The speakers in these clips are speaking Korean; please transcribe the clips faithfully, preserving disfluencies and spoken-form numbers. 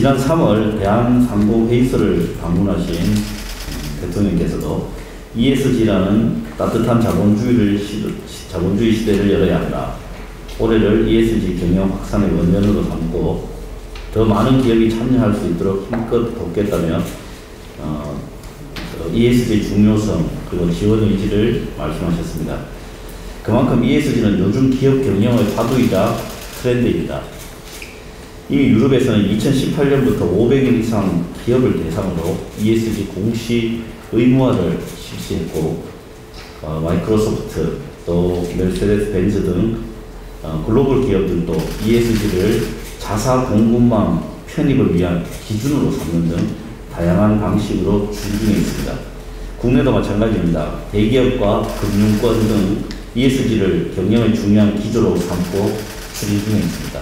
지난 삼월 대한상공회의소를 방문하신 대통령께서도 이에스지라는 따뜻한 자본주의를 자본주의 시대를 열어야 한다. 올해를 이에스지 경영 확산의 원년으로 삼고 더 많은 기업이 참여할 수 있도록 힘껏 돕겠다며 어, 이에스지의 중요성 그리고 지원 의지를 말씀하셨습니다. 그만큼 이에스지는 요즘 기업 경영의 화두이자 트렌드입니다. 이미 유럽에서는 이천십팔 년부터 오백 인 이상 기업을 대상으로 이에스지 공시 의무화를 실시했고 어, 마이크로소프트 또 메르세데스 벤츠 등 어, 글로벌 기업들도 이에스지를 자사 공급망 편입을 위한 기준으로 삼는 등 다양한 방식으로 추진 중에 있습니다. 국내도 마찬가지입니다. 대기업과 금융권 등 이에스지를 경영의 중요한 기조로 삼고 추진 중에 있습니다.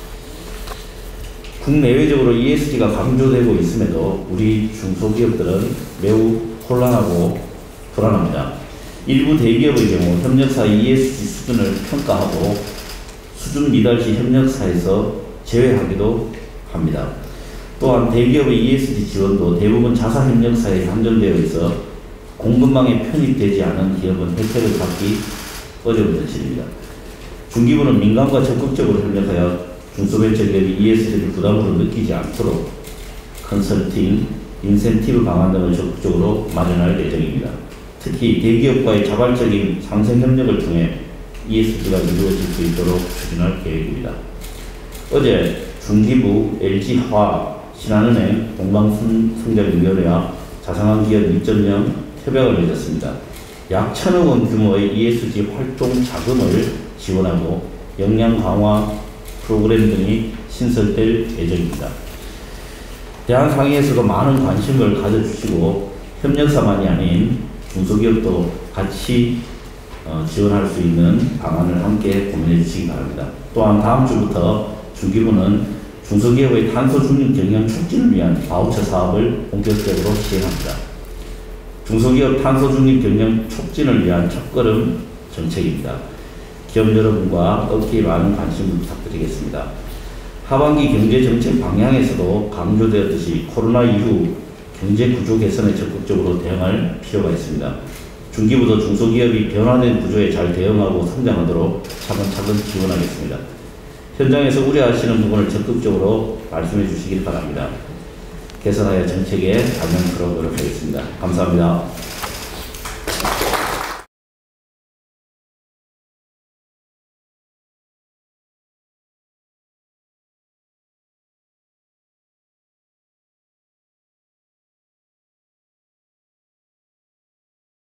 국내외적으로 이에스지가 강조되고 있음에도 우리 중소기업들은 매우 혼란하고 불안합니다. 일부 대기업의 경우 협력사의 이에스지 수준을 평가하고 수준 미달 시 협력사에서 제외하기도 합니다. 또한 대기업의 이에스지 지원도 대부분 자사 협력사에 한정되어 있어 공급망에 편입되지 않은 기업은 혜택을 받기 어려운 현실입니다. 중기부는 민간과 적극적으로 협력하여 중소벤처기업이 이에스지를 부담으로 느끼지 않도록 컨설팅, 인센티브 방안 등을 적극적으로 마련할 예정입니다. 특히 대기업과의 자발적인 상생협력을 통해 이에스지가 이루어질 수 있도록 추진할 계획입니다. 어제 중기부, 엘지화학, 신한은행, 동방성장위원회와 자산기업 이 점 영 협약을 맺었습니다. 약 천억 원 규모의 이에스지 활동 자금을 지원하고 역량 강화 프로그램 등이 신설될 예정입니다. 대한상의에서도 많은 관심을 가져주시고 협력사만이 아닌 중소기업도 같이 어, 지원할 수 있는 방안을 함께 고민해 주시기 바랍니다. 또한 다음 주부터 중기부는 중소기업의 탄소 중립 경영 촉진을 위한 바우처 사업을 본격적으로 시행합니다. 중소기업 탄소 중립 경영 촉진을 위한 첫걸음 정책입니다. 기업 여러분과 업계에 많은 관심 부탁드리겠습니다. 하반기 경제정책 방향에서도 강조되었듯이 코로나 이후 경제구조 개선에 적극적으로 대응할 필요가 있습니다. 중기부도 중소기업이 변화된 구조에 잘 대응하고 성장하도록 차근차근 지원하겠습니다. 현장에서 우려하시는 부분을 적극적으로 말씀해 주시길 바랍니다. 개선하여 정책에 반영하도록 노력하겠습니다. 감사합니다.